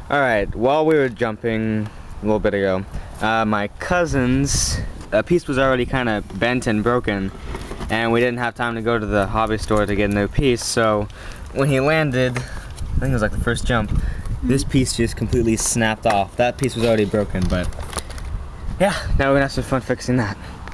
Alright, while we were jumping a little bit ago, my cousin's piece was already kind of bent and broken, and we didn't have time to go to the hobby store to get a new piece, so when he landed, I think it was like the first jump, this piece just completely snapped off. That piece was already broken, but yeah, now we're gonna have some fun fixing that.